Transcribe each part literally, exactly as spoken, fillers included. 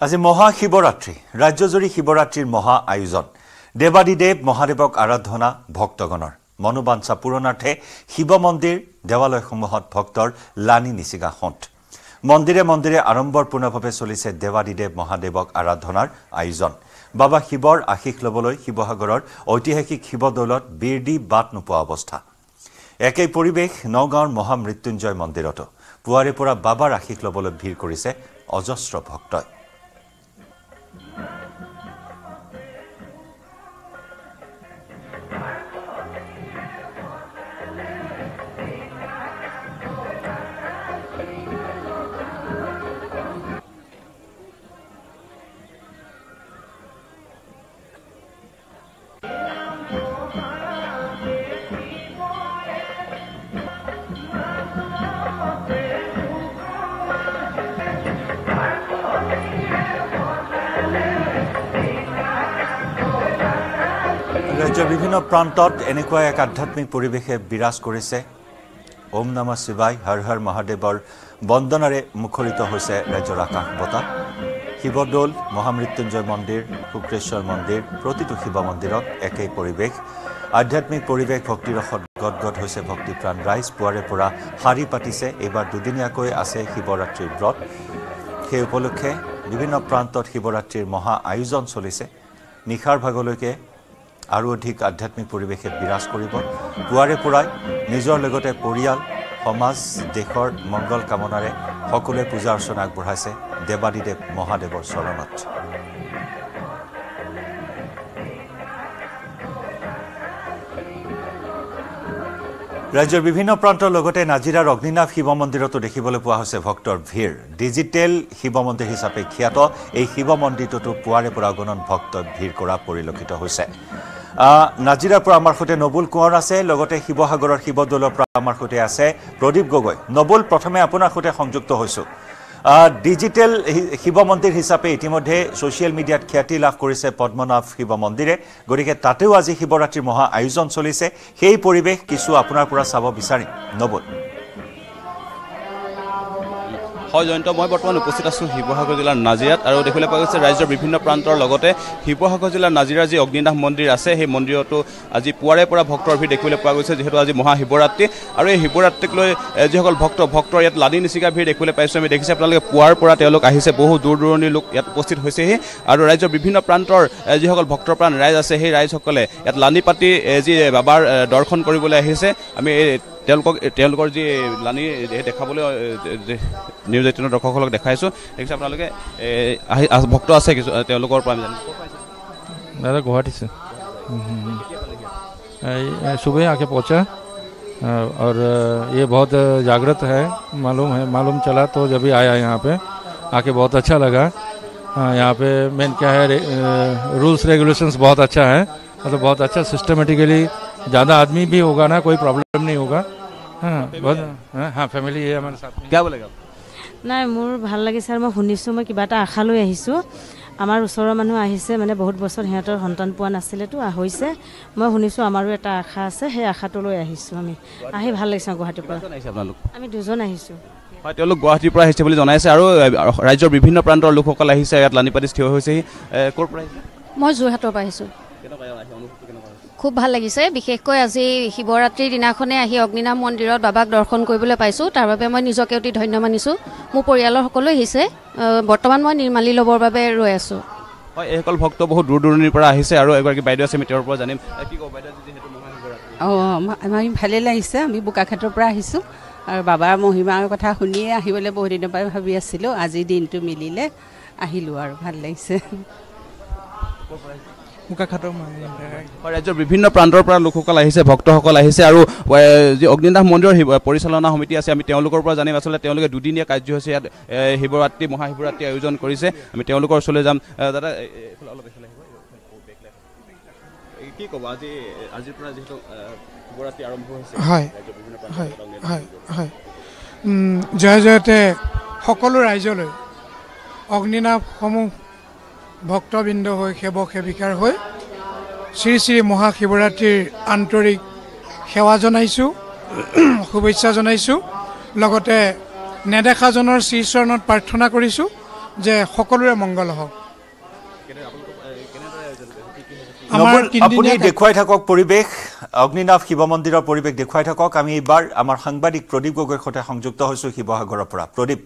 আজি মহাশিৱৰাত্ৰি ৰাজ্যজুৰি শিৱৰাত্ৰিৰ মহা আয়োজন দেৱাদিদেৱ মহাদেৱক আৰাধনা ভক্তগণৰ মনোবাঞ্ছা পূৰণাৰ্থে শিৱ মন্দিৰ দেৱালয়সমূহত ভক্তৰ লানি নিচিগা হন্ত মন্দিৰে মন্দিৰে আড়ম্বৰপূৰ্ণভাৱে চলিছে দেৱাদিদেৱ মহাদেৱক আৰাধনাৰ আয়োজন বাবা শিৱৰ আশীষ লবলৈ শিৱসাগৰৰ ঐতিহাসিক শিৱদৌলত বিৰদি বাট নোপোৱা অৱস্থা একেই পৰিৱেশ নগাঁৱৰ মহামৃত্যুঞ্জয় মন্দিৰতো পুৱাৰে পৰা বাবাৰ আশীষ লবলৈ ভিৰ কৰিছে অজস্ৰ ভক্তই ৰাজ্যৰ বিভিন্ন প্ৰান্তত এনেকুৱা এক আধ্যাত্মিক পৰিৱেশে বিৰাজ কৰিছে ওম নমঃ শিৱায় হৰ হৰ মহাদেৱৰ বন্দনাৰে মুখৰিত হৈছে ৰাজ্যৰ আকাশ বতাহ শিৱদৌল মহামৃত্যুঞ্জয় মন্দিৰ শুক্ৰেশ্বৰ মন্দিৰ প্ৰতিটো শিৱ মন্দিৰত একেই পৰিৱেশ আধ্যাত্মিক পৰিৱেশ ভক্তিৰসত গদগদ হৈছে ভক্তিপ্ৰাণ ৰাইজ পুৱাৰে পৰা শাৰী পাতিছে এইবাৰ দুদিনীয়াকৈ আছে শিৱৰাত্ৰিৰ ব্ৰত সেই উপলক্ষে বিভিন্ন প্ৰান্তত শিৱৰাত্ৰিৰ মহা আয়োজন চলিছে নিশাৰ ভাগলৈকে আৰু অধিক আধ্যাত্মিক পৰিৱেশে বিৰাজ কৰিব পুৱাৰে পৰাই নিজৰ লগতে পৰিয়াল সমাজ দেশৰ মংগল কামনাৰে সকলোৱে পূজা অৰ্চনা আগবঢ়াইছে দেৱাদিদেৱ মহাদেৱৰ চৰণত ৰাজ্যৰ বিভিন্ন প্ৰান্তৰ লগতে নাজিৰাৰ অগ্নিনাভ শিৱ মন্দিৰতো দেখিবলৈ পোৱা হৈছে ভক্তৰ ভিৰ ডিজিটেল শিৱ মন্দিৰ হিচাপে খ্যাত এই শিৱ মন্দিৰটোতো পুৱাৰে পৰা অগণন ভক্তই ভিৰ কৰা পৰিলক্ষিত হৈছে নাজিৰাৰ পৰা আমাৰ সৈতে নবুল কোঁৱৰ আছে লগতে শিৱসাগৰৰ শিৱদৌলৰ পৰা আমাৰ সৈতে আছে প্ৰদীপ গগৈ নবুল প্ৰথমে আপোনাৰ সৈতে সংযুক্ত হৈছোঁ ডিজিটেল শিৱ মন্দিৰ হিচাপে ইতিমধ্যে ছ'চিয়েল মিডিয়াত খ্যাতি লাভ কৰিছে পদ্মনাভ শিৱ মন্দিৰে গতিকে তাতেও আজি শিৱৰাত্ৰিৰ মহা আয়োজন চলিছে সেই পৰিৱেশ কিছু আপোনাৰ পৰা চাব বিচাৰিম নবুল হয় জয়ন্ত মই বৰ্তমান উপস্থিত আছোঁ শিৱসাগৰ জিলাৰ নাজিৰাত আৰু দেখিবলৈ পোৱা গৈছে ৰাজ্যৰ বিভিন্ন প্ৰান্তৰ লগতে শিৱসাগৰ জিলাৰ নাজিৰাৰ যি অগ্নিনাভ মন্দিৰ আছে সেই মন্দিৰতো আজি পুৱাৰে পৰা ভক্তৰ ভিৰ দেখিবলৈ পোৱা গৈছে যিহেতু আজি মহাশিৱৰাত্ৰি আৰু এই শিৱৰাত্ৰিক লৈ যিসকল ভক্ত ভক্তৰ ইয়াত লানি নিচিগা ভিৰ দেখিবলৈ পাইছোঁ আমি দেখিছে আপোনালোকে পুৱাৰ পৰা তেওঁলোক আহিছে বহু দূৰ দূৰণিৰ লোক ইয়াত উপস্থিত হৈছেহি আৰু ৰাজ্যৰ বিভিন্ন প্ৰান্তৰ যিসকল ভক্তৰ প্ৰাণ ৰাইজ আছে সেই ৰাইজসকলে ইয়াত লানি পাতি যি বাবাৰ দৰ্শন কৰিবলৈ আহিছে আমি তেওঁলোকক তেওঁলোকৰ যি লানি দেখাবলৈ নিউজ এইটিনৰ দৰ্শকসকলক দেখাইছোঁ দেখিছে আপোনালোকে ভক্ত আছে কিছু তেওঁলোকৰ পৰা আমি জানো दादा गुवाहाटी से सुबह आके पहुंचा और ये बहुत जागृत है मालूम है मालूम चला तो जब भी आया यहाँ पे आके बहुत अच्छा लगा यहाँ पे मेन क्या है रूल्स रेगुलेशंस बहुत अच्छा है मतलब बहुत अच्छा सिस्टमेटिकली ज़्यादा आदमी भी होगा ना कोई प्रॉब्लम नहीं होगा हाँ बहुत हाँ फैमिली है हमारे साथ क्या बोलेगा নাই মোৰ ভাল লাগিছে আৰু মই শুনিছোঁ মই কিবা এটা আশা লৈ আহিছোঁ আমাৰ ওচৰৰ মানুহ আহিছে মানে বহুত বছৰ সিহঁতৰ সন্তান পোৱা নাছিলেতো হৈছে মই শুনিছোঁ আমাৰো এটা আশা আছে সেই আশাটো লৈ আহিছোঁ আমি আহি ভাল লাগিছে গুৱাহাটীৰ পৰা আমি দুজন আহিছোঁ হয় তেওঁলোক গুৱাহাটীৰ পৰা আহিছে বুলি জনাইছে আৰু ৰাজ্যৰ বিভিন্ন প্ৰান্তৰ লোকসকল আহিছে ইয়াত লানি পাতি থিয় হৈছেহি ক'ৰ পৰা আহিছে মই যোৰহাটৰ পৰা আহিছোঁ খুব ভাল লাগিছে বিশেষকৈ আজি শিৱৰাত্ৰিৰ দিনাখনে আহি অগ্নিনাভ মন্দিৰত বাবাক দৰ্শন কৰিবলৈ পাইছোঁ তাৰ বাবে মই নিজকে অতি ধন্য মানিছোঁ মোৰ পৰিয়ালৰ সকলো আহিছে বৰ্তমান মই নিৰ্মালি ল'বৰ বাবে ৰৈ আছোঁ হয় এইসকল ভক্ত বহুত দূৰ দূৰণিৰ পৰা আহিছে আৰু এগৰাকী বাইদেউ আছে আমি তেওঁৰ পৰা জানিম কি ক'ব বাইদেউ যিহেতু মহাশিৱৰাত্ৰি অঁ আমাৰ ভালেই লাগিছে আমি বোকাখাটৰ পৰা আহিছোঁ আৰু বাবাৰ মহিমাৰ কথা শুনিয়ে আহিবলৈ বহুত দিনৰ পৰা ভাবি আছিলোঁ আজি দিনটো মিলিলে আহিলোঁ আৰু ভাল লাগিছে ৰাজ্যৰ বিভিন্ন প্ৰান্তৰ পৰা লোকসকল আহিছে ভক্তসকল আহিছে আৰু যি অগ্নিনাভ মন্দিৰৰ পৰিচালনা সমিতি আছে আমি তেওঁলোকৰ পৰা জানিম আচলতে তেওঁলোকে দুদিনীয়া কাৰ্যসূচী ইয়াত শিৱৰাত্ৰি মহাশিৱৰাত্ৰি আয়োজন কৰিছে আমি তেওঁলোকৰ ওচৰলৈ যাম দাদা অলপ কি ক'ব আজি আজিৰ পৰা যিহেতু শিৱৰাত্ৰি আৰম্ভ হৈছে হয় হয় হয় হয় জয় জয়তে সকলো ৰাইজলৈ অগ্নিনাভসমূহ ভক্তবৃন্দ হৈ সেৱক সেৱিকাৰ হৈ শ্ৰী শ্ৰী মহাশিৱৰাত্ৰিৰ আন্তৰিক সেৱা জনাইছোঁ শুভেচ্ছা জনাইছোঁ লগতে নেদেখাজনৰ শ্ৰীচৰণত প্ৰাৰ্থনা কৰিছোঁ যে সকলোৰে মংগল হওক। আপুনি দেখুৱাই থাকক পৰিৱেশ, অগ্নিনাভ শিৱ মন্দিৰৰ পৰিৱেশ দেখুৱাই থাকক। আমি এইবাৰ আমাৰ সাংবাদিক প্ৰদীপ গগৈৰ সৈতে সংযুক্ত হৈছোঁ শিৱসাগৰৰ পৰা। প্ৰদীপ।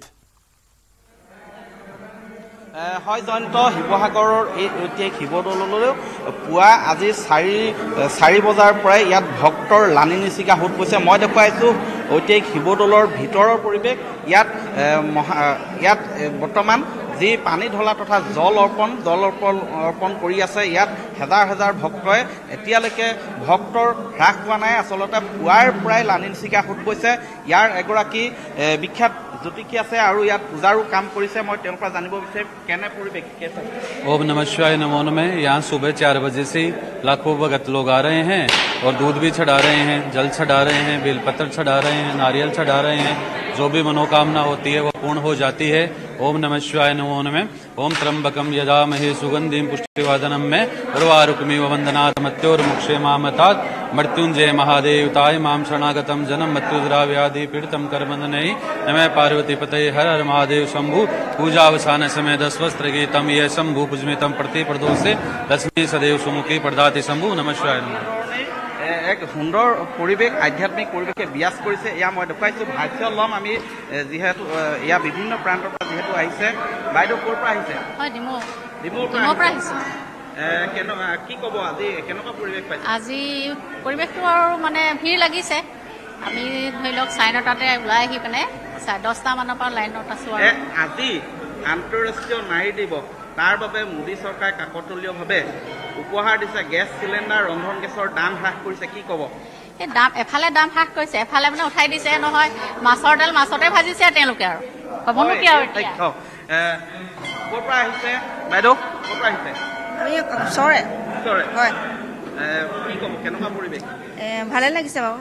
হয় জয়ন্ত, শিৱসাগৰৰ এই ঐতিহাসিক শিৱদৌললৈ পুৱা আজি চাৰি চাৰি বজাৰ পৰাই ইয়াত ভক্তৰ লানি নিচিকা সোঁত পৰিছে। মই দেখুৱাইছোঁ ঐতিহাসিক শিৱদৌলৰ ভিতৰৰ পৰিৱেশ। ইয়াত মহা ইয়াত বৰ্তমান যি পানী ঢলা তথা জল অৰ্পণ জল অৰ্পণ অৰ্পণ কৰি আছে। ইয়াত হেজাৰ হেজাৰ ভক্তই এতিয়ালৈকে ভক্তৰ হ্ৰাস হোৱা নাই। আচলতে পুৱাৰ পৰাই লানি নিচিকা সোঁত পৰিছে। ইয়াৰ এগৰাকী বিখ্যাত জ্যোতিষী আছে আৰু ইয়াত পূজাৰো কাম কৰিছে। মই তেওঁৰ পৰা জানিব বিচাৰিম কেনে পৰিৱেশ। ओम नमः शिवाय नमो नमः। यहाँ सुबह चार बजे से लाखों भगत लोग आ रहे हैं और दूध भी चढ़ा रहे हैं, जल चढ़ा रहे हैं, बेलपत्र चढ़ा रहे हैं, नारियल चढ़ा रहे हैं। जो भी मनोकामना होती है वो पूर्ण हो जाती है। ओम नमः शिवाय नमो नमः। ओम त्र्यंबकम यजामहे सुगंधिं पुष्टिवर्धनम में उर्वारुकमिव वंदनात् मृत्योर्मुक्षेमामतात् मृत्युंजय महादेवताय मां शरणागतम जन्म मृत्युजरा व्याधि पीड़ितम कर्मन्दनैः नमः पार्वती पतये हर हर महादेव शंभु। पूजावसान समय दस्वस्त्र गीतम ये शंभु पुजमितम प्रति प्रदोषे लक्ष्मी सदैव सुमुखी प्रदाति शंभु। नमः शिवाय नमः। এক সুন্দৰ পৰিৱেশ, আধ্যাত্মিক পৰিৱেশে বিৰাজ কৰিছে। এয়া মই দেখুৱাইছোঁ। ভাষ্য ল'ম আমি, যিহেতু এয়া বিভিন্ন প্ৰান্তৰ পৰা যিহেতু আহিছে। বাইদেউ ক'ৰ পৰা আহিছে? ডিমৌৰ পৰা আহিছে। কি ক'ব আজি কেনেকুৱা পৰিৱেশ পাইছে? আজি পৰিৱেশটো আৰু মানে ভিৰ লাগিছে। আমি ধৰি লওক চাৰে নটাতে ওলাই আহি পিনে চাৰে দহটা মানৰ পৰা লাইনত আছোঁ। আৰু আজি আন্তঃৰাষ্ট্ৰীয় নাৰী দিৱস, তাৰ বাবে মোদী চৰকাৰে কাকতলীয়ভাৱে উপহাৰ দিছে। গেছ চিলিণ্ডাৰ, ৰন্ধন গেছৰ দাম হ্ৰাস কৰিছে। কি ক'ব? এই দাম এফালে দাম হ্ৰাস কৰিছে, এফালে মানে উঠাই দিছে নহয়। মাছৰ তেল মাছতে ভাজিছে তেওঁলোকে, আৰু হ'বনো কি আৰু এতিয়া। ক'ৰ পৰা আহিছে বাইদেউ? ক'ৰ পৰা আহিছে? আমি ওচৰে ওচৰে হয়। কি ক'ব কেনেকুৱা পৰিৱেশ? ভালে লাগিছে বাৰু।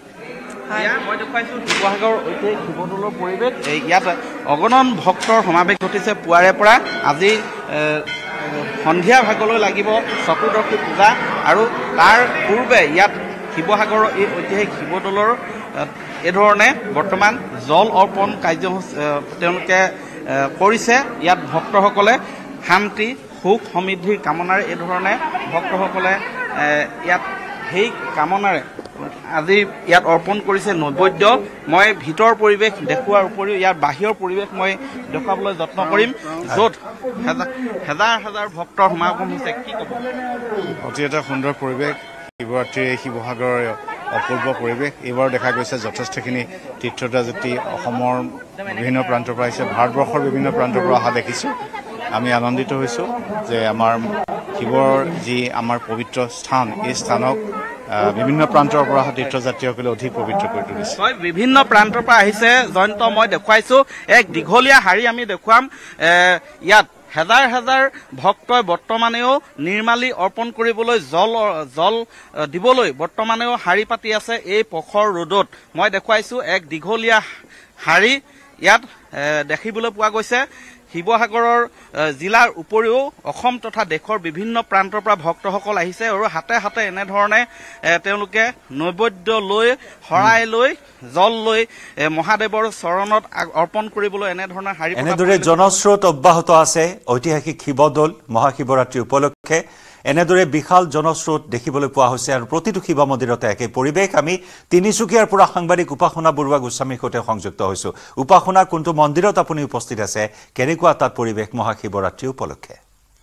মই দেখুৱাইছোঁ শিৱসাগৰ ঐতিহাসিক শিৱদৌলৰ পৰিৱেশ। ইয়াত অগণন ভক্তৰ সমাৱেশ ঘটিছে পুৱাৰে পৰা। আজি সন্ধিয়া ভাগলৈ লাগিব চতুৰ্দশী পূজা, আৰু তাৰ পূৰ্বে ইয়াত শিৱসাগৰৰ এই ঐতিহাসিক শিৱদৌলৰ এইধৰণে বৰ্তমান জল অৰ্পণ কাৰ্যসূচী তেওঁলোকে কৰিছে। ইয়াত ভক্তসকলে শান্তি সুখ সমৃদ্ধিৰ কামনাৰে এইধৰণে ভক্তসকলে ইয়াত সেই কামনাৰে আজি ইয়াত অৰ্পণ কৰিছে নৈবেদ্য। মই ভিতৰৰ পৰিৱেশ দেখুওৱাৰ উপৰিও ইয়াৰ বাহিৰৰ পৰিৱেশ মই দেখুৱাবলৈ যত্ন কৰিম, য'ত হেজাৰ হেজাৰ ভক্তৰ সমাগম হৈছে। কি ক'ব? অতি এটা সুন্দৰ পৰিৱেশ। শিৱৰাত্ৰিৰ শিৱসাগৰৰ অপূৰ্ব পৰিৱেশ। এইবাৰ দেখা গৈছে যথেষ্টখিনি তীৰ্থযাত্ৰী অসমৰ বিভিন্ন প্ৰান্তৰ পৰা আহিছে, ভাৰতবৰ্ষৰ বিভিন্ন প্ৰান্তৰ পৰা অহা দেখিছোঁ। আমি আনন্দিত হৈছোঁ যে আমাৰ শিৱৰ যি আমাৰ পবিত্ৰ স্থান, এই স্থানক বিভিন্ন প্ৰান্তৰ পৰা অহা তীৰ্থযাত্ৰীসকলে অধিক পবিত্ৰ কৰি তুলিছে। হয়, বিভিন্ন প্ৰান্তৰ পৰা আহিছে জয়ন্ত। মই দেখুৱাইছোঁ এক দীঘলীয়া শাৰী আমি দেখুৱাম। ইয়াত হেজাৰ হেজাৰ ভক্তই বৰ্তমানেও নিৰ্মালী অৰ্পণ কৰিবলৈ জল জল দিবলৈ বৰ্তমানেও শাৰী পাতি আছে এই প্ৰখৰ ৰ'দত। মই দেখুৱাইছোঁ এক দীঘলীয়া শাৰী ইয়াত দেখিবলৈ পোৱা গৈছে। শিৱসাগৰৰ জিলাৰ উপৰিও অসম তথা দেশৰ বিভিন্ন প্ৰান্তৰ পৰা ভক্তসকল আহিছে, আৰু হাতে হাতে এনেধৰণে তেওঁলোকে নৈবেদ্য লৈ, শৰাই লৈ, জল লৈ মহাদেৱৰ চৰণত অৰ্পণ কৰিবলৈ এনেধৰণৰ শাৰী। এনেদৰে জনস্ৰোত অব্যাহত আছে ঐতিহাসিক শিৱদৌল মহাশিৱৰাত্ৰি উপলক্ষে। এনেদৰে বিশাল জনস্ৰোত দেখিবলৈ পোৱা হৈছে, আৰু প্ৰতিটো শিৱ মন্দিৰতে একে পৰিৱেশ। আমি তিনিচুকীয়াৰ পৰা সাংবাদিক উপাসনা বৰুৱা গোস্বামীৰ সৈতে সংযুক্ত হৈছোঁ। উপাসনা, কোনটো মন্দিৰত আপুনি উপস্থিত আছে, কেনেকুৱা তাত পৰিৱেশ মহাশিৱৰাত্ৰি উপলক্ষে?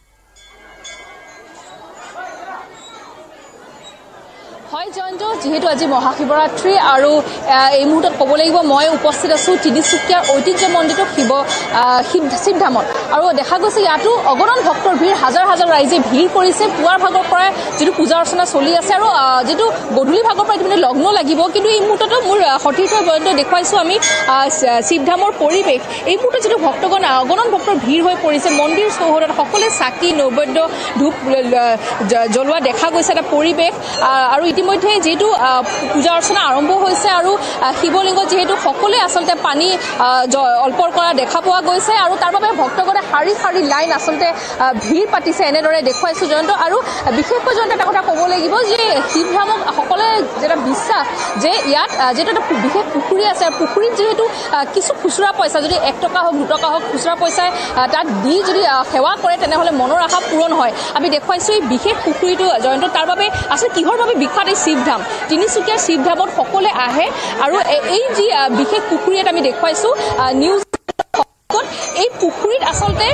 হয় জয়ন্ত, যিহেতু আজি মহাশিৱৰাত্ৰি আৰু এই মুহূৰ্তত ক'ব লাগিব মই উপস্থিত আছোঁ তিনিচুকীয়াৰ ঐতিহ্যমণ্ডিত শিৱ শিৱ শিৱধামত, আৰু দেখা গৈছে ইয়াতো অগণন ভক্তৰ ভিৰ, হাজাৰ হাজাৰ ৰাইজে ভিৰ কৰিছে। পুৱাৰ ভাগৰ পৰাই যিটো পূজা অৰ্চনা চলি আছে, আৰু যিটো গধূলি ভাগৰ পৰা ইতিমধ্যে লগ্ন লাগিব, কিন্তু এই মুহূৰ্ততো মোৰ সতীৰ্থ পৰ্যন্ত দেখুৱাইছোঁ আমি শিৱধামৰ পৰিৱেশ। এই মুহূৰ্তত যিটো ভক্তগণ অগণন ভক্তৰ ভিৰ হৈ পৰিছে, মন্দিৰ চৌহদত সকলোৱে চাকি নৈবেদ্য ধূপ জ্বলোৱা দেখা গৈছে এটা পৰিৱেশ। আৰু ইতিমধ্যে যিহেতু পূজা অৰ্চনা আৰম্ভ হৈছে আৰু শিৱলিংগ যিহেতু সকলোৱে আচলতে পানী অৰ্পণ কৰা দেখা পোৱা গৈছে আৰু তাৰ বাবে ভক্তগণে শাৰী শাৰী লাইন আচলতে ভিৰ পাতিছে এনেদৰে দেখুৱাইছো জয়ন্ত আৰু বিশেষকৈ জয়ন্ত এটা কথা ক'ব লাগিব যে শিৱধামক সকলোৱে যেটা বিশ্বাস যে ইয়াত যেটা এটা বিশেষ পুখুৰী আছে পুখুৰীত যেহেতু কিছু খুচুৰা পইচা যদি এক টকা হওক দুটকা হওক খুচুৰা পইচাই তাত দি যদি সেৱা কৰে তেনেহ'লে মনৰ আশা পূৰণ হয় আমি দেখুৱাইছো এই বিশেষ পুখুৰীটো জয়ন্ত তাৰ বাবে আচলতে কিহৰ বাবে বিখ্যাত এই শিৱধাম তিনিচুকীয়াৰ শিৱধামত সকলোৱে আহে আৰু এই যি বিশেষ পুখুৰী এটা আমি দেখুৱাইছো নিউজ এই পুখুৰীত আচলতে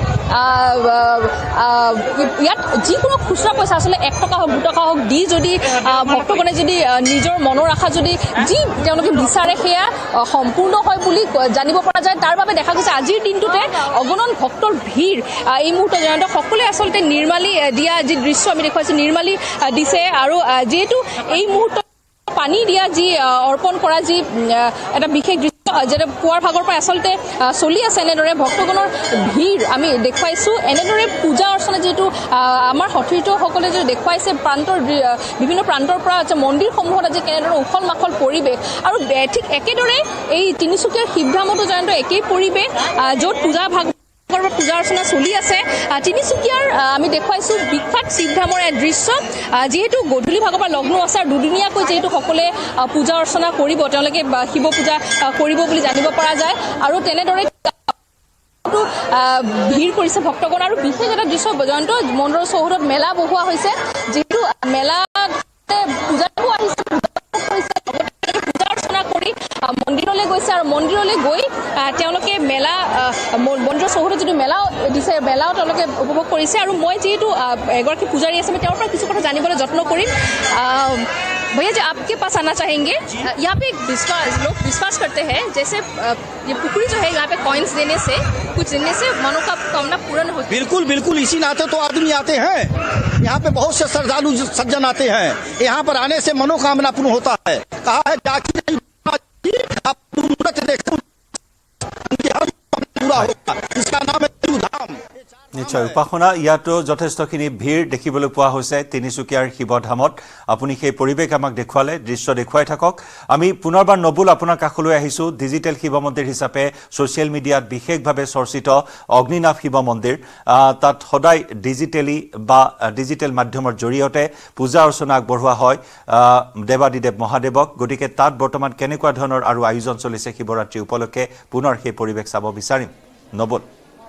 ইয়াত যিকোনো খুচুৰা পইচা আচলতে এক টকা হওক দুটকা হওক দি যদি ভক্তগণে যদি নিজৰ মনৰ আশা যদি যি তেওঁলোকে বিচাৰে সেয়া সম্পূৰ্ণ হয় বুলি জানিব পৰা যায় তাৰ বাবে দেখা গৈছে আজিৰ দিনটোতে অগণন ভক্তৰ ভিৰ এই মুহূৰ্তত জয়ন্ত সকলোৱে আচলতে নিৰ্মালি দিয়া যি দৃশ্য আমি দেখুৱাইছো নিৰ্মালি দিছে আৰু যিহেতু এই মুহূৰ্তত পানী দিয়া যি অৰ্পণ কৰা যি এটা বিশেষ দৃশ্য যেটা পুৱাৰ ভাগৰ পৰা আচলতে চলি আছে এনেদৰে ভক্তগণৰ ভিৰ আমি দেখুৱাইছো এনেদৰে পূজা অৰ্চনা যেহেতু আমাৰ সতীৰ্থসকলে যে দেখুৱাইছে প্ৰান্তৰ বিভিন্ন প্ৰান্তৰ পৰা মন্দিৰসমূহত আজি কেনেদৰে উখল মাখল পৰিৱেশ আৰু ঠিক একেদৰে এই তিনিচুকীয়াৰ শিৱধামতো জয়ন্ত একেই পৰিৱেশ য'ত পূজা ভাগ পূজা অৰ্চনা চলি আছে তিনিচুকীয়াৰ আমি দেখুৱাইছো বিখ্যাত শিৱধামৰ এক দৃশ্য যেহেতু গধূলি ভাগৰ পৰা লগ্ন আছে আৰু দুদিনীয়াকৈ যেহেতু সকলোৱে পূজা অৰ্চনা কৰিব তেওঁলোকে শিৱ পূজা কৰিব বুলি জানিব পৰা যায় আৰু তেনেদৰে ভিৰ কৰিছে ভক্তগণ আৰু বিশেষ এটা দৃশ্য জয়ন্ত মন্দিৰৰ চৌহদত মেলা বহোৱা হৈছে যিহেতু মেলা পূজাটো আহিছে পূজা অৰ্চনা কৰি মন্দিৰলৈ গৈছে আৰু মন্দিৰলৈ গৈ তেওঁলোকে মেলা মন্দিৰৰ চৌহদত যিটো মেলাও দিছে মেলাও তেওঁলোকে উপভোগ কৰিছে আৰু মই যিহেতু এগৰাকী পূজাৰী আছে মই তেওঁৰ পৰা কিছু কথা জানিবলৈ যত্ন কৰিম भैया जी आपके पास आना चाहेंगे यहाँ पे विश्वास लोग विश्वास करते हैं जैसे ये पुखरी जो है यहाँ पे कॉइन्स देने से कुछ देने से मनोकामना पूर्ण होती है बिल्कुल बिल्कुल इसी नाते तो आदमी आते हैं यहाँ पे बहुत से श्रद्धालु सज्जन आते हैं यहाँ पर आने से मनोकामना पूर्ण होता है कहा है जाके पूरा होगा इसका नाम है तिरुधाम নিশ্চয় উপাসনা ইয়াতো যথেষ্টখিনি ভিৰ দেখিবলৈ পোৱা হৈছে তিনিচুকীয়াৰ শিৱধামত আপুনি সেই পৰিৱেশ আমাক দেখুৱালে দৃশ্য দেখুৱাই থাকক আমি পুনৰবাৰ নবুল আপোনাৰ কাষলৈ আহিছো ডিজিটেল শিৱ মন্দিৰ হিচাপে ছ'চিয়েল মিডিয়াত বিশেষভাৱে চৰ্চিত অগ্নিনাভ শিৱ মন্দিৰ তাত সদায় ডিজিটেলি বা ডিজিটেল মাধ্যমৰ জৰিয়তে পূজা অৰ্চনা আগবঢ়োৱা হয় দেৱাদিদেৱ মহাদেৱক গতিকে তাত বৰ্তমান কেনেকুৱা ধৰণৰ আৰু আয়োজন চলিছে শিৱৰাত্ৰি উপলক্ষে পুনৰ সেই পৰিৱেশ চাব বিচাৰিম নবুল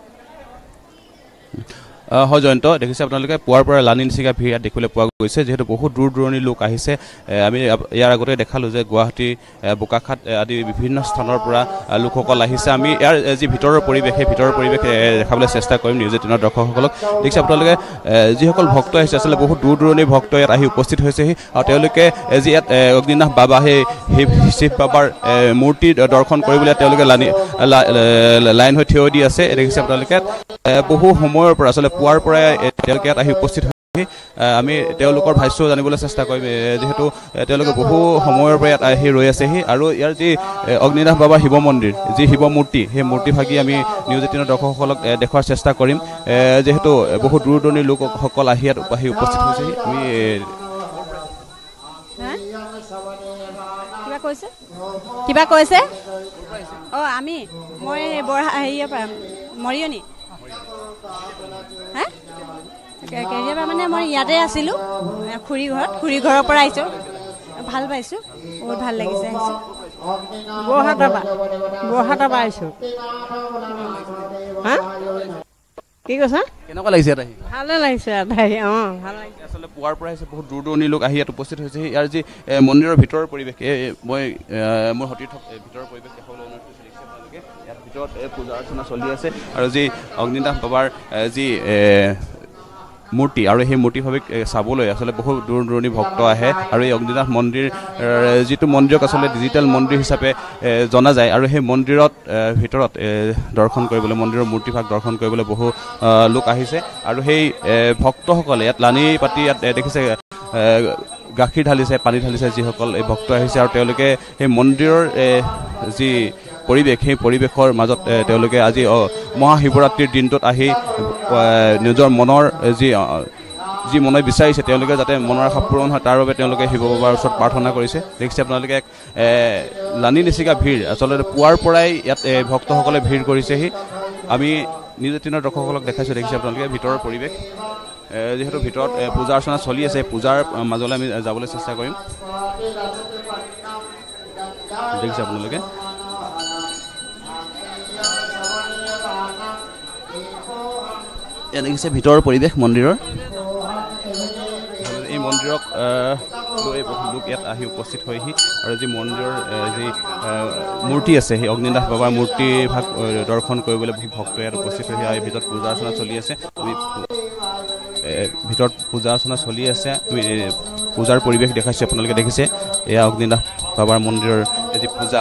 হয় জয়ন্ত দেখিছে আপোনালোকে পুৱাৰ পৰা লানি নিচিকা ভিৰ ইয়াত দেখিবলৈ পোৱা গৈছে যিহেতু বহুত দূৰ দূৰণিৰ লোক আহিছে আমি ইয়াৰ আগতে দেখালোঁ যে গুৱাহাটী বোকাখাট আদি বিভিন্ন স্থানৰ পৰা লোকসকল আহিছে আমি ইয়াৰ যি ভিতৰৰ পৰিৱেশ সেই ভিতৰৰ পৰিৱেশ দেখাবলৈ চেষ্টা কৰিম নিউজ এইটিনৰ দৰ্শকসকলক দেখিছে আপোনালোকে যিসকল ভক্ত আহিছে আচলতে বহুত দূৰ দূৰণিৰ ভক্ত ইয়াত আহি উপস্থিত হৈছেহি আৰু তেওঁলোকে যি ইয়াত অগ্নিনাভ বাবা সেই শিৱ বাবাৰ মূৰ্তি দৰ্শন কৰিবলৈ তেওঁলোকে লানি লাইন হৈ থিয় দি আছে দেখিছে আপোনালোকে বহু সময়ৰ পৰা আচলতে পুৱাৰ পৰাই তেওঁলোকে ইয়াত আহি উপস্থিত হৈছেহি আমি তেওঁলোকৰ ভাষ্য জানিবলৈ চেষ্টা কৰিম যিহেতু তেওঁলোকে বহু সময়ৰ পৰা ইয়াত আহি ৰৈ আছেহি আৰু ইয়াৰ যি অগ্নিনাভ বাবা শিৱ মন্দিৰ যি শিৱ মূৰ্তি সেই মূৰ্তি ভাগি আমি নিউজ এইটিনৰ দৰ্শকসকলক দেখুৱাৰ চেষ্টা কৰিম যিহেতু বহু দূৰ দূৰণিৰ লোকসকল আহি ইয়াত আহি উপস্থিত হৈছেহি আমি কিবা কৈছে কিবা কৈছে অঁ আমি মই বৰা হেৰিয়ৰ পৰা মৰিয়নি হা কেতিয়াবা মানে মই ইয়াতে আছিলোঁ খুৰী ঘৰত খুৰী ঘৰৰ পৰা আহিছোঁ ভাল পাইছোঁ বহুত ভাল লাগিছে আহিছোঁ গুৱাহাটীৰ পৰা গুৱাহাটীৰ পৰা আহিছোঁ হা কি কৈছা কেনেকুৱা লাগিছে ইয়াত আহি ভালে লাগিছে ইয়াত আহি অঁ ভাল লাগিছে আচলতে পুৱাৰ পৰা আহিছে বহুত দূৰ দূৰণিৰ লোক আহি ইয়াত উপস্থিত হৈছে ইয়াৰ যি মন্দিৰৰ ভিতৰৰ পৰিৱেশ মই মোৰ সতীৰ্থ ভিতৰৰ পৰিৱেশ দেখাবলৈ অনুৰোধ কৰিছোঁ ইয়াৰ ভিতৰত পূজা অৰ্চনা চলি আছে আৰু যি অগ্নিনাভ বাবাৰ যি মূৰ্তি আৰু সেই মূৰ্তিভাৱে চাবলৈ আচলতে বহু দূৰ দূৰণি ভক্ত আহে আৰু এই অগ্নিনাভ মন্দিৰ যিটো মন্দিৰক আচলতে ডিজিটেল মন্দিৰ হিচাপে জনা যায় আৰু সেই মন্দিৰত ভিতৰত দৰ্শন কৰিবলৈ মন্দিৰৰ মূৰ্তিভাগ দৰ্শন কৰিবলৈ বহু লোক আহিছে আৰু সেই ভক্তসকলে ইয়াত লানি পাতি ইয়াত দেখিছে গাখীৰ ঢালিছে পানী ঢালিছে যিসকল এই ভক্ত আহিছে আৰু তেওঁলোকে সেই মন্দিৰৰ যি পৰিৱেশ সেই পৰিৱেশৰ মাজত তেওঁলোকে আজি মহাশিৱৰাত্ৰিৰ দিনটোত আহি নিজৰ মনৰ যি যি যি মনে বিচাৰিছে তেওঁলোকে যাতে মনৰ আশা পূৰণ হয় তাৰ বাবে তেওঁলোকে শিৱ বাবাৰ ওচৰত প্ৰাৰ্থনা কৰিছে দেখিছে আপোনালোকে এক লানি নিচিকা ভিৰ আচলতে পুৱাৰ পৰাই ইয়াত ভক্তসকলে ভিৰ কৰিছেহি আমি নিউজ এইটিনৰ দৰ্শকসকলক দেখাইছোঁ দেখিছে আপোনালোকে ভিতৰৰ পৰিৱেশ যেহেতু ভিতৰত পূজা অৰ্চনা চলি আছে পূজাৰ মাজলৈ আমি যাবলৈ চেষ্টা কৰিম দেখিছে আপোনালোকে এনে দেখিছে ভিতৰৰ পৰিৱেশ মন্দিৰৰ এই মন্দিৰক লৈ বহু লোক ইয়াত আহি উপস্থিত হয়হি আৰু যি মন্দিৰৰ যি মূৰ্তি আছে সেই অগ্নিনাথ বাবাৰ মূৰ্তি ভাগ দৰ্শন কৰিবলৈ বহু ভক্ত ইয়াত উপস্থিত হৈ আহি ভিতৰত পূজা অৰ্চনা চলি আছে আমি ভিতৰত পূজা অৰ্চনা চলি আছে আমি পূজাৰ পৰিৱেশ দেখাইছোঁ আপোনালোকে দেখিছে এয়া অগ্নিনাথ বাবাৰ মন্দিৰৰ যি পূজা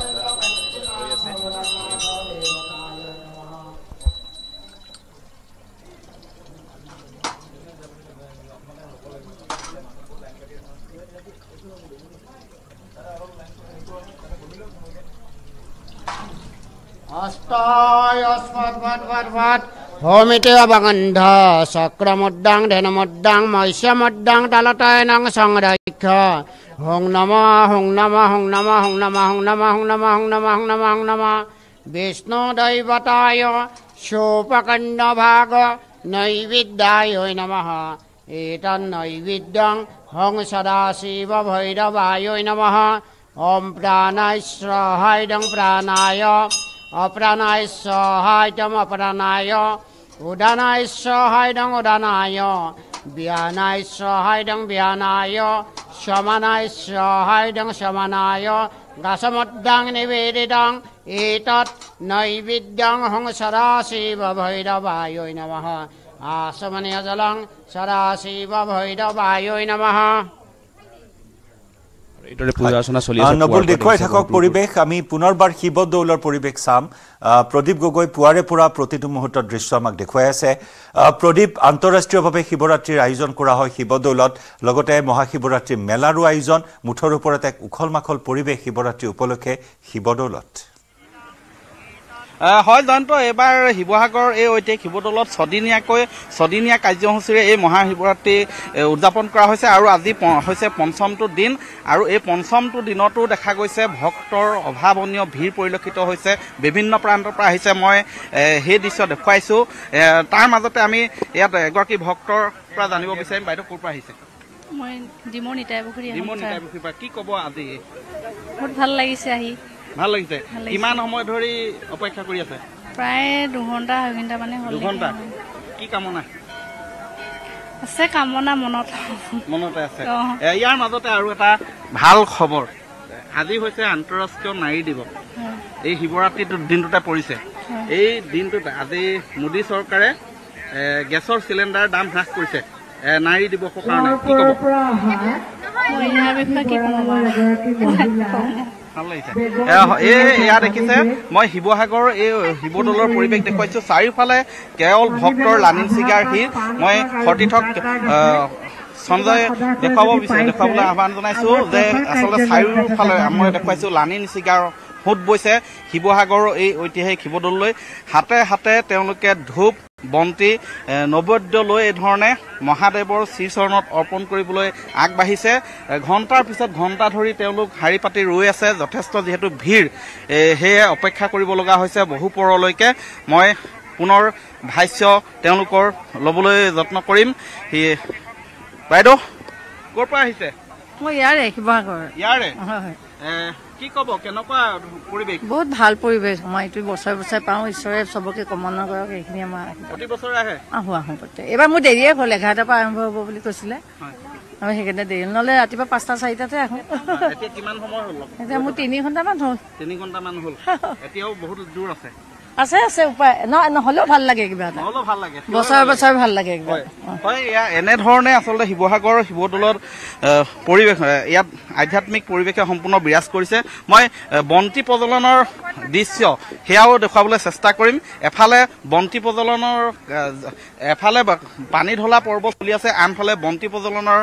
होमिते अवगंध चक्रमुद्दां धेनुमुद्दां मत्स्यमुद्दां तलतयनं संरक्ष हुं नमः हुं नमः हुं नमः हुं नमः हुं नमः हुं नमः हुं नमः हुं नमः हुं नमः विष्णुदैवताय सोपकण्डभाग नैवेद्याय नमः एतन्नैवेद्यं हुं सदाशिव भैरवाय नमः ॐ प्राणाय स्वाहायं प्राणाय अप्राणाय स्वाहायं अप्राणाय उदानाय स्वाहायं उदानाय व्यानाय स्वाहायं व्यानाय शमनाय स्वाहायं शमनाय गसमुद्दां निवेदितं एतत् नैवेद्यं हुं सदाशिव भैरवाय नमः आसमनीय जलं सदाशिव भैरवाय नमः নবুল দেখুৱাই থাকক পৰিৱেশ আমি পুনৰবাৰ শিৱদৌলৰ পৰিৱেশ চাম প্ৰদীপ গগৈ পুৱাৰে পৰা প্ৰতিটো মুহূৰ্তৰ দৃশ্য আমাক দেখুৱাই আছে প্ৰদীপ আন্তঃৰাষ্ট্ৰীয়ভাৱে শিৱৰাত্ৰিৰ আয়োজন কৰা হয় শিৱদৌলত লগতে মহাশিৱৰাত্ৰি মেলাৰো আয়োজন মুঠৰ ওপৰত এক উখল মাখল পৰিৱেশ শিৱৰাত্ৰি উপলক্ষে শিৱদৌলত হয় জয়ন্ত এবাৰ শিৱসাগৰ এই ঐতিহাসিক শিৱদৌলত ছদিনীয়াকৈ ছদিনীয়া কাৰ্যসূচীৰে এই মহাশিৱৰাত্ৰি উদযাপন কৰা হৈছে আৰু আজি হৈছে পঞ্চমটো দিন আৰু এই পঞ্চমটো দিনতো দেখা গৈছে ভক্তৰ অভাৱনীয় ভিৰ পৰিলক্ষিত হৈছে বিভিন্ন প্ৰান্তৰ পৰা আহিছে মই সেই দৃশ্য দেখুৱাইছোঁ তাৰ মাজতে আমি ইয়াত এগৰাকী ভক্তৰ পৰা জানিব বিচাৰিম বাইদেউ ক'ৰ পৰা আহিছে মই ডিমৌ নিতাইপুখুৰী ডিমৌ নিতাইপুখুৰীৰ পৰা কি ক'ব আজি বহুত ভাল লাগিছে আহি ভাল লাগিছে কিমান সময় ধৰি অপেক্ষা কৰি আছে প্ৰায় দুঘণ্টা আঢ়ৈ ঘণ্টা মানে হ'ল দুঘণ্টা কি কামনা আছে কামনা মনত মনতে আছে ইয়াৰ মাজতে আৰু এটা ভাল খবৰ আজি হৈছে আন্তঃৰাষ্ট্ৰীয় নাৰী দিৱস এই শিৱৰাত্ৰিৰ দিনটোতে পৰিছে এই দিনটোত আজি মোদী চৰকাৰে গেছৰ চিলিণ্ডাৰৰ দাম হ্ৰাস কৰিছে নাৰী দিৱসৰ কাৰণে কি ক'ব মই ইয়াৰ বিষয়ে কি ক'ম ভাল লাগিছে এয়া দেখিছে মই শিৱসাগৰ এই শিৱদৌলৰ পৰিৱেশ দেখুৱাইছোঁ চাৰিওফালে কেৱল ভক্তৰ লানিন চিগাৰ ভিৰ মই সতীৰ্থক সঞ্জয় দেখুৱাব বিচাৰি দেখুৱাবলৈ আহ্বান জনাইছোঁ যে আচলতে চাৰিওফালে মই দেখুৱাইছোঁ লানিন চিগাৰ সোঁত বৈছে শিৱসাগৰৰ এই ঐতিহাসিক শিৱদৌললৈ হাতে হাতে তেওঁলোকে ধূপ বন্তি নৈবেদ্য লৈ এই ধৰণে মহাদেৱৰ শ্ৰীচৰণত অৰ্পণ কৰিবলৈ আগবাঢ়িছে ঘণ্টাৰ পিছত ঘণ্টা ধৰি তেওঁলোক শাৰী পাতি ৰৈ আছে যথেষ্ট যিহেতু ভিৰ সেয়ে অপেক্ষা কৰিব লগা হৈছে বহু পৰলৈকে মই পুনৰ ভাষ্য তেওঁলোকৰ ল'বলৈ যত্ন কৰিম বাইদেউ ক'ৰ পৰা আহিছে মই ইয়াৰে শিৱসাগৰ ইয়াৰে কি ক'ব কেনেকুৱা পৰিৱেশ বহুত ভাল পৰিৱেশ মই এইটো বছৰে বছৰে পাওঁ ঈশ্বৰে চবকে কামনা কৰক এইখিনি আমাৰ প্ৰতি বছৰে আহে আহোঁ আহোঁ প্ৰত্যেক এইবাৰ মোৰ দেৰিয়ে হ'ল এঘাৰটাৰ পৰা আৰম্ভ হ'ব বুলি কৈছিলে আমি সেইকাৰণে দেৰি নহ'লে ৰাতিপুৱা পাঁচটা চাৰিটাতে আহোঁ কিমান সময় হ'ল এতিয়া মোৰ তিনি ঘণ্টামান হ'ল তিনি ঘণ্টামান হ'ল এতিয়াও বহুত দূৰ আছে আছে আছে উপায় নহ'লেও ভাল লাগে কিবা এটা নহ'লেও ভাল লাগে বছৰে বছৰে ভাল লাগে কিবা হয় এয়া এনেধৰণে আচলতে শিৱসাগৰ শিৱদৌলত পৰিৱেশ ইয়াত আধ্যাত্মিক পৰিৱেশে সম্পূৰ্ণ বিৰাজ কৰিছে মই বন্তি প্ৰজ্বলনৰ দৃশ্য সেয়াও দেখুৱাবলৈ চেষ্টা কৰিম এফালে বন্তি প্ৰজ্বলনৰ এফালে পানী ঢলা পৰ্ব চলি আছে আনফালে বন্তি প্ৰজ্বলনৰ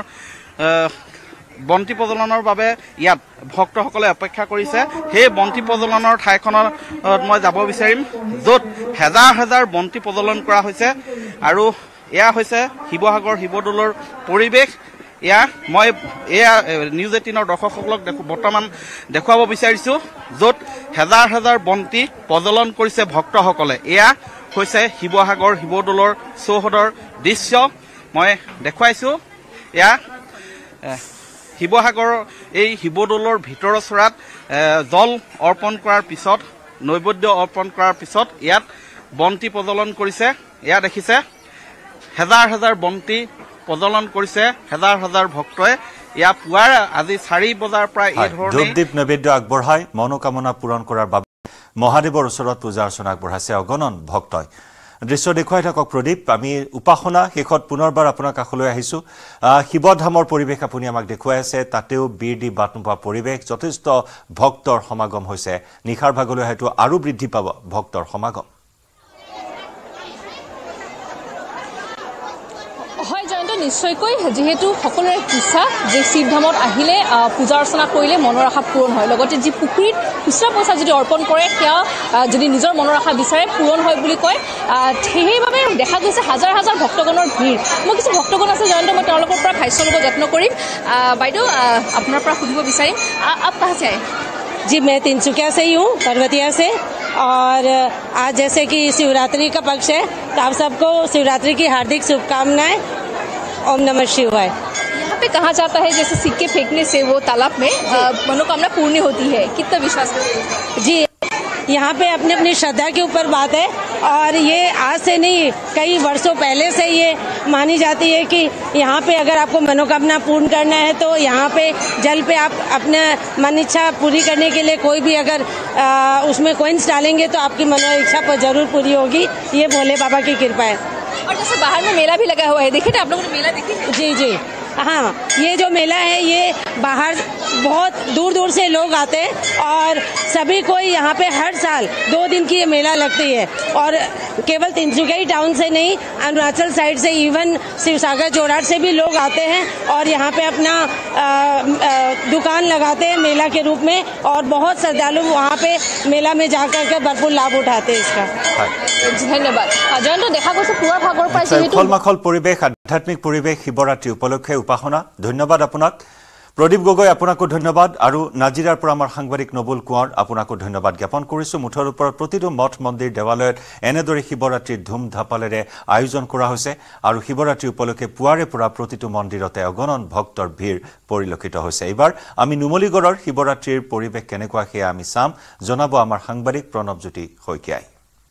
বন্তি প্ৰজ্বলনৰ বাবে ইয়াত ভক্তসকলে অপেক্ষা কৰিছে সেই বন্তি প্ৰজ্বলনৰ ঠাইখনত মই যাব বিচাৰিম য'ত হেজাৰ হেজাৰ বন্তি প্ৰজ্বলন কৰা হৈছে আৰু এয়া হৈছে শিৱসাগৰ শিৱদৌলৰ পৰিৱেশ। এয়া মই এয়া নিউজ এইটিনৰ দৰ্শকসকলক বৰ্তমান দেখুৱাব বিচাৰিছোঁ, য'ত হেজাৰ হেজাৰ বন্তি প্ৰজ্বলন কৰিছে ভক্তসকলে। এয়া হৈছে শিৱসাগৰ শিৱদৌলৰ চৌহদৰ দৃশ্য মই দেখুৱাইছোঁ। এয়া শিৱসাগৰৰ এই শিৱদৌলৰ ভিতৰৰ চৰাত জল অৰ্পণ কৰাৰ পিছত, নৈবেদ্য অৰ্পণ কৰাৰ পিছত ইয়াত বন্তি প্ৰজ্বলন কৰিছে। এয়া দেখিছে হেজাৰ হেজাৰ বন্তি প্ৰজ্বলন কৰিছে হেজাৰ হাজাৰ ভক্তই। ইয়াৰ পুৱাৰ আজি চাৰি বজাৰ পৰা এই ধৰণে ধূপদীপ নৈবেদ্য আগবঢ়াই মনোকামনা পূৰণ কৰাৰ বাবে মহাদেৱৰ ওচৰত পূজা অৰ্চনা আগবঢ়াইছে অগণন ভক্তই। দৃশ্য দেখুৱাই থাকক প্ৰদীপ। আমি উপাসনা শেষত পুনৰবাৰ আপোনাৰ কাষলৈ আহিছোঁ। শিৱধামৰ পৰিৱেশ আপুনি আমাক দেখুৱাই আছে, তাতেও বীৰ দি বাট নোপোৱা পৰিৱেশ, যথেষ্ট ভক্তৰ সমাগম হৈছে। নিশাৰ ভাগলৈ হয়তো আৰু বৃদ্ধি পাব ভক্তৰ সমাগম। হয় জয়ন্ত, নিশ্চয়কৈ যিহেতু সকলোৰে ইচ্ছা যে শিৱধামত আহিলে পূজা অৰ্চনা কৰিলে মনৰ আশা পূৰণ হয়, লগতে যি পুখুৰীত খুচুৰা পইচা যদি অৰ্পণ কৰে সেয়া যদি নিজৰ মনৰ আশা বিচাৰে পূৰণ হয় বুলি কয়। সেইবাবে দেখা গৈছে হাজাৰ হাজাৰ ভক্তগণৰ ভিৰ। মই কিছু ভক্তগণ আছে জয়ন্ত, মই তেওঁলোকৰ পৰা ভাষ্য ল'ব যত্ন কৰিম। বাইদেউ আপোনাৰ পৰা সুধিব বিচাৰিম, আপ कहाँ से आए? जी मैं तिनसुकिया से ही हूँ, पर्वतिया से। और आज जैसे कि शिवरात्रि का पक्ष है तो आप सबको शिवरात्रि की हार्दिक शुभकामनाएं। ओम नमः शिवाय। यहाँ पे कहा जाता है जैसे सिक्के फेंकने से वो तालाब में मनोकामना पूर्ण होती है, कितना विश्वास करते हैं? जी यहाँ पे अपने अपनी श्रद्धा के ऊपर बात है, और ये आज से नहीं कई वर्षों पहले से ये मानी जाती है कि यहाँ पे अगर आपको मनोकामना पूर्ण करना है तो यहाँ पे जल पे आप अपना मन इच्छा पूरी करने के लिए कोई भी अगर आ, उसमें कोइंस डालेंगे तो आपकी मनो इच्छा पर जरूर पूरी होगी। ये भोले बाबा की कृपा है। और जैसे बाहर में मेला भी लगा हुआ है, देखे थे आप लोगों ने मेला देखी? जी जी हाँ, ये जो मेला है ये बाहर बहुत दूर दूर से लोग आते हैं, और सभी कोई यहाँ पे हर साल दो दिन की ये मेला लगती है। और केवल तिनसुकिया टाउन से नहीं, अरुणाचल साइड से, इवन शिवसागर जोराट से भी लोग आते हैं और यहाँ पे अपना आ, आ, दुकान लगाते हैं मेला के रूप में, और बहुत श्रद्धालु वहाँ पे मेला में जाकर के भरपूर लाभ उठाते हैं इसका। धन्यवाद। जयंत, দেখা গৈছে পুৱাৰ ভাগৰ পৰা উখল মাখল পৰিৱেশ, আধ্যাত্মিক পৰিৱেশ শিৱৰাত্ৰি উপলক্ষে উপাসনা। ধন্যবাদ আপোনাক প্ৰদীপ গগৈ, আপোনাকো ধন্যবাদ। আৰু নাজিৰাৰ পৰা আমাৰ সাংবাদিক নবুল কোঁৱৰ, আপোনাকো ধন্যবাদ জ্ঞাপন কৰিছোঁ। মুঠৰ ওপৰত প্ৰতিটো মঠ মন্দিৰ দেৱালয়ত এনেদৰে শিৱৰাত্ৰিৰ ধুম ধাপালেৰে আয়োজন কৰা হৈছে, আৰু শিৱৰাত্ৰি উপলক্ষে পুৱাৰে পৰা প্ৰতিটো মন্দিৰতে অগণন ভক্তৰ ভিৰ পৰিলক্ষিত হৈছে। এইবাৰ আমি নুমলীগড়ৰ শিৱৰাত্ৰিৰ পৰিৱেশ কেনেকুৱা সেয়া আমি চাম, জনাব আমাৰ সাংবাদিক প্ৰণৱজ্যোতি শইকীয়াই।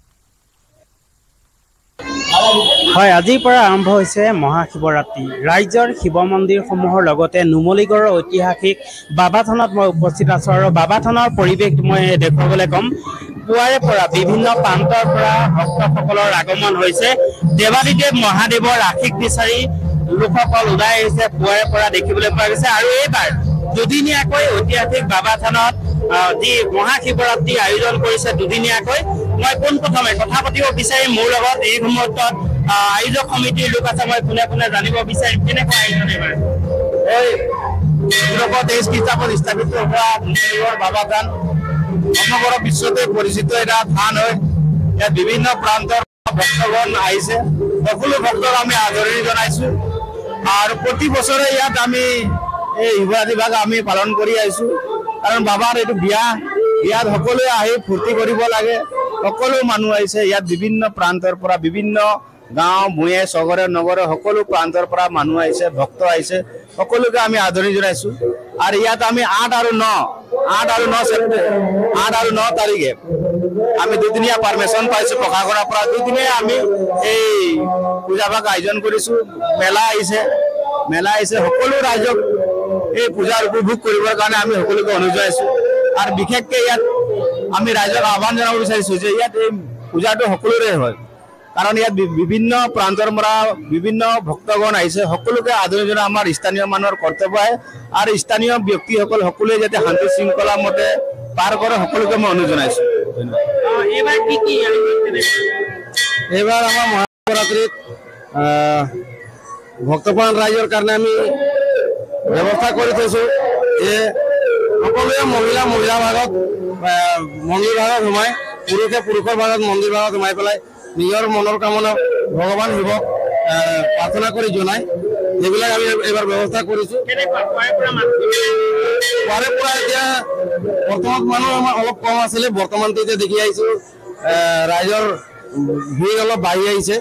হয়, আজিৰ পৰা আৰম্ভ হৈছে মহাশিৱৰাত্ৰি। ৰাজ্যৰ শিৱ মন্দিৰসমূহৰ লগতে নুমলীগড়ৰ ঐতিহাসিক বাবা থানত মই উপস্থিত আছোঁ, আৰু বাবা থানৰ পৰিৱেশ মই দেখুৱাবলৈ ক'ম। পুৱাৰে পৰা বিভিন্ন প্ৰান্তৰ পৰা ভক্তসকলৰ আগমন হৈছে। দেৱাদিদেৱ মহাদেৱৰ আশীষ বিচাৰি লোকসকল ওলাই আহিছে, পুৱাৰে পৰা দেখিবলৈ পোৱা গৈছে। আৰু এইবাৰ দুদিনীয়াকৈ ঐতিহাসিক বাবা থানত যি মহাশিৱৰাত্ৰি আয়োজন কৰিছে দুদিনীয়াকৈ, মই পোনপ্ৰথমে কথা পাতিব বিচাৰিম। মোৰ লগত এই মুহূৰ্তত আয়োজক সমিতিৰ লোক আছে, মই পোনে পোনে জানিব বিচাৰিম কেনেকুৱা আয়োজন এইবাৰ। এই ষোল্লশ তেইছ খ্ৰীষ্টাব্দত স্থাপিত হোৱা নুমলীগড় বাবা থান সমগ্ৰ বিশ্বতে পৰিচিত এটা থান হয়। ইয়াত বিভিন্ন প্ৰান্তৰ ভক্তগণ আহিছে, সকলো ভক্তক আমি আদৰণি জনাইছো। আৰু প্ৰতি বছৰে ইয়াত আমি এই শিৱৰাত্ৰি ভাগ আমি পালন কৰি আহিছো, কাৰণ বাবাৰ এইটো বিয়া, বিয়াত সকলোৱে আহি ফূৰ্তি কৰিব লাগে। সকলো মানুহ আহিছে ইয়াত, বিভিন্ন প্ৰান্তৰ পৰা, বিভিন্ন গাঁও ভূঞে চহৰে নগৰে সকলো প্ৰান্তৰ পৰা মানুহ আহিছে, ভক্ত আহিছে, সকলোকে আমি আদৰণি জনাইছো। আৰু ইয়াত আমি আঠ আৰু ন আঠ আৰু ন আঠ আৰু ন তাৰিখে আমি দুদিনীয়া পাৰ্মিশ্যন পাইছো প্ৰশাসনৰ পৰা। দুদিনীয়া আমি এই পূজা ভাগ আয়োজন কৰিছো। মেলা আহিছে, মেলা আহিছে সকলো ৰাইজক এই পূজাৰ উপভোগ কৰিবৰ কাৰণে আমি সকলোকে অনুৰোধ জনাইছো। আৰু বিশেষকে ইয়াত আমি ৰাইজক আহ্বান জনাব বিচাৰিছো যে ইয়াত এই পূজাটো সকলোৰে হয়, কাৰণ ইয়াত বিভিন্ন প্ৰান্তৰ পৰা বিভিন্ন ভক্তগণ আহিছে। সকলোকে আদৰণি জনোৱা আমাৰ স্থানীয় মানুহৰ কৰ্তব্য হয়, আৰু স্থানীয় ব্যক্তিসকল সকলোৱে যাতে শান্তি শৃংখলা মতে পাৰ কৰে, সকলোকে মই অনুৰোধ জনাইছো। এইবাৰ কি কি এইবাৰ আমাৰ মহাশিৱৰাত্ৰিত ভক্তপ্ৰাণ ৰাইজৰ কাৰণে আমি ব্যৱস্থা কৰি থৈছো যে সকলোৱে মহিলা মহিলা ভাগত মন্দিৰ ভাগত সোমাই, পুৰুষে পুৰুষৰ ভাগত মন্দিৰ ভাগত সোমাই পেলাই নিজৰ মনৰ কামনা ভগৱান শিৱক প্ৰাৰ্থনা কৰি জনাই সেইবিলাক আমি এবাৰ ব্যৱস্থা কৰিছো। পুৱাৰে পৰা এতিয়া বৰ্তমান মানুহ আমাৰ অলপ কম আছিলে, বৰ্তমানটো এতিয়া দেখি আহিছো ৰাইজৰ ভিৰ অলপ বাঢ়ি আহিছে।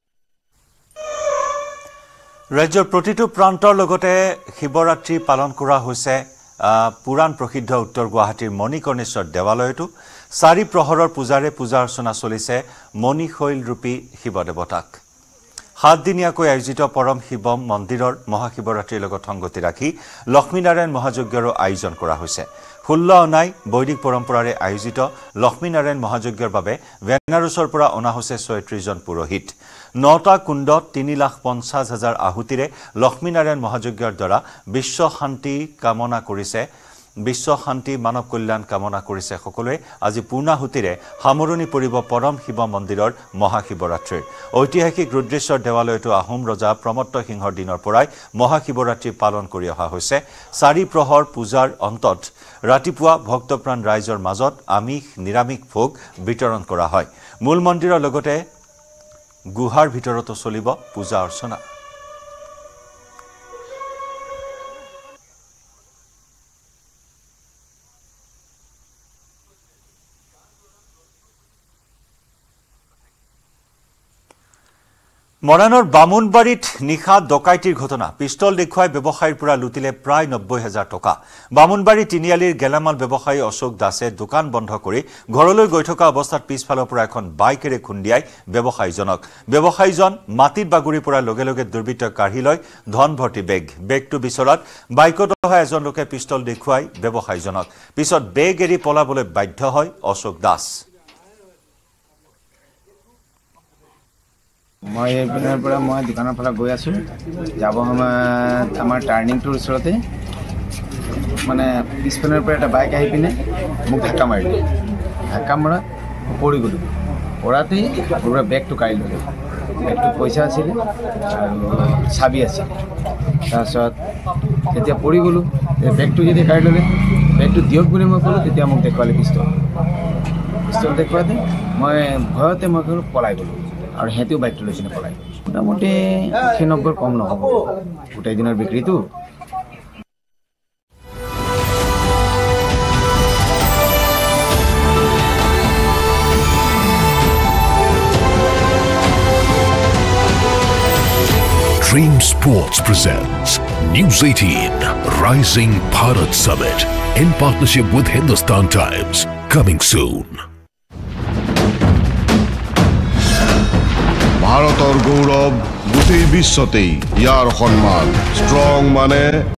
ৰাজ্যৰ প্ৰতিটো প্ৰান্তৰ লগতে শিৱৰাত্ৰি পালন কৰা হৈছে পুৰাণ প্ৰসিদ্ধ উত্তৰ গুৱাহাটীৰ মণিকৰ্ণেশ্বৰ দেৱালয়তো। চাৰি প্ৰহৰৰ পূজাৰে পূজা অৰ্চনা চলিছে মণিশৈলৰূপী শিৱদেৱতাক। সাতদিনীয়াকৈ আয়োজিত পৰম শিৱ মন্দিৰৰ মহাশিৱৰাত্ৰিৰ লগত সংগতি ৰাখি লক্ষ্মীনাৰায়ণ মহাযজ্ঞৰো আয়োজন কৰা হৈছে। ষোল্ল অনাই বৈদিক পৰম্পৰাৰে আয়োজিত লক্ষ্মীনাৰায়ণ মহাযজ্ঞৰ বাবে বেনাৰসৰ পৰা অনা হৈছে ছয়ত্ৰিশজন পুৰোহিত। নটা কুণ্ডত তিনি লাখ পঞ্চাছ হাজাৰ আহুতিৰে লক্ষ্মীনাৰায়ণ মহাযজ্ঞৰ দ্বাৰা বিশ্ব শান্তি কামনা কৰিছে বিশ্ব শান্তি মানৱ কল্যাণ কামনা কৰিছে সকলোৱে। আজি পূৰ্ণাহুতিৰে সামৰণি পৰিব পৰম শিৱ মন্দিৰৰ মহাশিৱৰাত্ৰিৰ। ঐতিহাসিক ৰুদ্ৰেশ্বৰ দেৱালয়তো আহোম ৰজা প্ৰমত্ত সিংহৰ দিনৰ পৰাই মহাশিৱৰাত্ৰি পালন কৰি অহা হৈছে। চাৰি প্ৰহৰ পূজাৰ অন্তত ৰাতিপুৱা ভক্তপ্ৰাণ ৰাইজৰ মাজত আমিষ নিৰামিষ ভোগ বিতৰণ কৰা হয়। মূল মন্দিৰৰ লগতে গুহাৰ ভিতৰতো চলিব পূজা অৰ্চনা। মৰাণৰ বামুণবাৰীত নিশা ডকাইতিৰ ঘটনা। পিষ্টল দেখুৱাই ব্যৱসায়ীৰ পৰা লুটিলে প্ৰায় নব্বৈ হাজাৰ টকা। বামুণবাৰী তিনিআলিৰ গেলামাল ব্যৱসায়ী অশোক দাসে দোকান বন্ধ কৰি ঘৰলৈ গৈ থকা অৱস্থাত পিছফালৰ পৰা এখন বাইকেৰে খুন্দিয়াই ব্যৱসায়ীজনক। ব্যৱসায়ীজন মাটিত বাগৰি পৰাৰ লগে লগে দুৰ্বৃত্তই কাঢ়ি লয় ধন ভৰ্তি বেগ। বেগটো বিচৰাত বাইকত অহা এজন লোকে পিষ্টল দেখুৱাই ব্যৱসায়ীজনক। পিছত বেগ এৰি পলাবলৈ বাধ্য হয় অশোক দাস। মই এইপিনৰ পৰা মই দোকানৰ পৰা গৈ আছোঁ। যাব সময়ত আমাৰ টাৰ্ণিংটোৰ ওচৰতে মানে পিছপিনৰ পৰা এটা বাইক আহি পিনে মোক ধাক্কা মাৰিলে। ধাক্কা মৰা পৰি গ'লোঁ। পৰাতেই পুৰা বেগটো কাঢ়ি ল'লে। বেগটোত পইচা আছিলে আৰু চাবি আছিলে। তাৰপিছত যেতিয়া পৰি গ'লোঁ, বেগটো যেতিয়া কাঢ়ি ল'লে, বেগটো দিয়ক বুলি মই ক'লোঁ, তেতিয়া মোক দেখুৱালে পিষ্টল। পিষ্টল দেখুৱাতে মই ভয়তে মই পলাই গ'লোঁ আৰু সিহঁতেও বাইকটো লৈ কিনে পলাই। মোটামুটি আশী নব্বৈ কম নহ'ব গোটেই দিনৰ বিক্ৰীটো। Dream Sports presents News eighteen Rising Bharat Summit in partnership with Hindustan Times, coming soon. ভাৰতৰ গৌৰৱ গোটেই বিশ্বতেই ইয়াৰ সন্মান ষ্ট্ৰং মানে